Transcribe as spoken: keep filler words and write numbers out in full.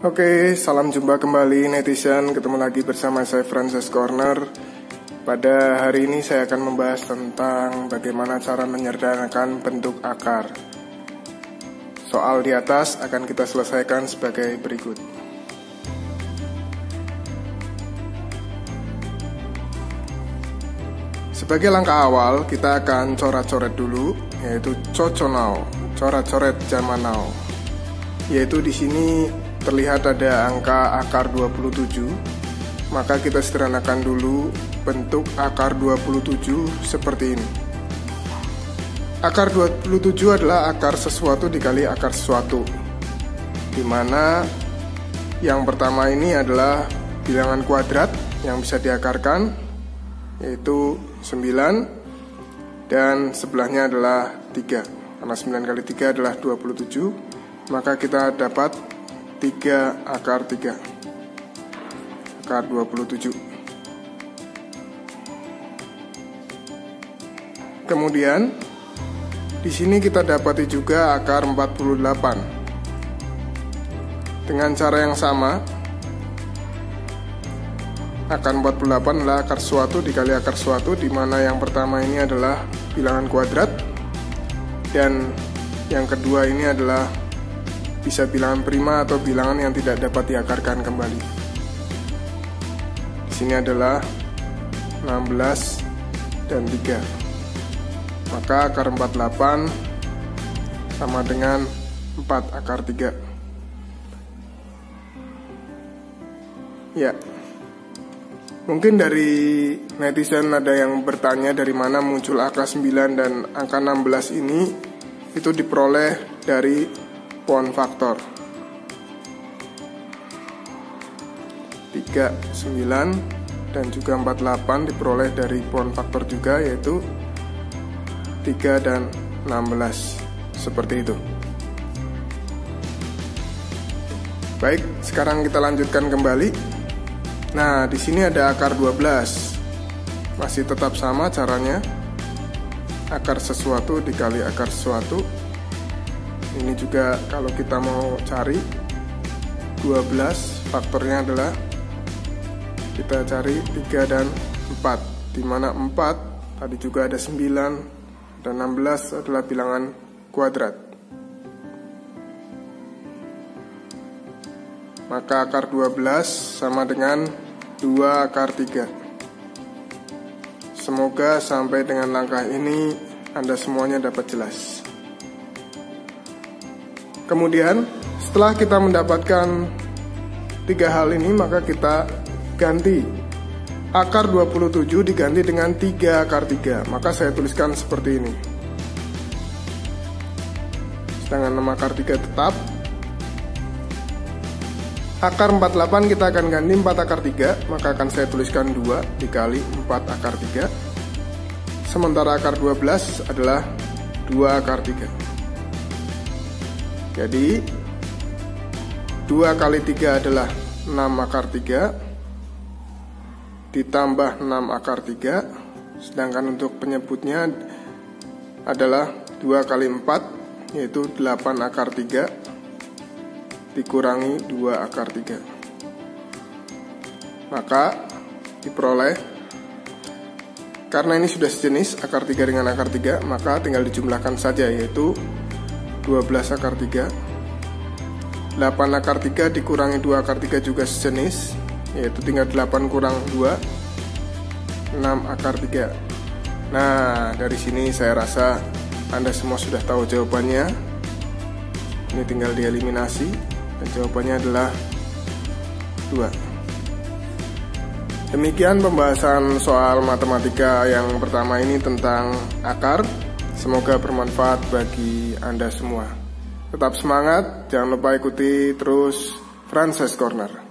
Oke, salam jumpa kembali netizen. Ketemu lagi bersama saya Frances Corner. Pada hari ini saya akan membahas tentang bagaimana cara menyederhanakan bentuk akar. Soal di atas akan kita selesaikan sebagai berikut. Sebagai langkah awal, kita akan coret-coret dulu, yaitu coconau, coret-coret zaman now. Yaitu di sini terlihat ada angka akar dua puluh tujuh, maka kita sederhanakan dulu bentuk akar dua puluh tujuh seperti ini. Akar dua puluh tujuh adalah akar sesuatu dikali akar sesuatu, dimana yang pertama ini adalah bilangan kuadrat yang bisa diakarkan, yaitu sembilan, dan sebelahnya adalah tiga. Karena sembilan kali tiga adalah dua puluh tujuh, maka kita dapat tiga akar tiga, akar dua puluh tujuh. Kemudian di sini kita dapati juga akar empat puluh delapan. Dengan cara yang sama, akar empat puluh delapan adalah akar suatu dikali akar suatu, di mana yang pertama ini adalah bilangan kuadrat dan yang kedua ini adalah bisa bilangan prima atau bilangan yang tidak dapat diakarkan kembali. Di sini adalah enam belas dan tiga. Maka akar empat puluh delapan sama dengan empat akar tiga. Ya. Mungkin dari netizen ada yang bertanya dari mana muncul angka sembilan dan angka enam belas ini. Itu diperoleh dari pohon faktor. Tiga, sembilan, dan juga empat puluh delapan diperoleh dari pohon faktor juga, yaitu tiga dan enam belas. Seperti itu. Baik, sekarang kita lanjutkan kembali. Nah, di sini ada akar dua belas. Masih tetap sama caranya. Akar sesuatu dikali akar sesuatu. Ini juga kalau kita mau cari dua belas, faktornya adalah kita cari tiga dan empat, dimana empat tadi juga ada sembilan dan enam belas adalah bilangan kuadrat. Maka akar dua belas sama dengan dua akar tiga. Semoga sampai dengan langkah ini Anda semuanya dapat jelas. Kemudian setelah kita mendapatkan tiga hal ini, maka kita ganti akar dua puluh tujuh diganti dengan tiga akar tiga. Maka saya tuliskan seperti ini. Sedangkan enam akar tiga tetap. Akar empat puluh delapan kita akan ganti empat akar tiga, maka akan saya tuliskan dua dikali empat akar tiga. Sementara akar dua belas adalah dua akar tiga. Jadi dua kali tiga adalah enam akar tiga, ditambah enam akar tiga. Sedangkan untuk penyebutnya adalah dua kali empat, yaitu delapan akar tiga, dikurangi dua akar tiga. Maka diperoleh, karena ini sudah sejenis akar tiga dengan akar tiga, maka tinggal dijumlahkan saja, yaitu dua belas akar tiga. delapan akar tiga dikurangi dua akar tiga juga sejenis, yaitu tinggal delapan kurang dua, enam akar tiga. Nah, dari sini saya rasa Anda semua sudah tahu jawabannya. Ini tinggal dieliminasi, dan jawabannya adalah dua. Demikian pembahasan soal matematika yang pertama ini tentang akar. Semoga bermanfaat bagi Anda semua. Tetap semangat, jangan lupa ikuti terus Frances Corner.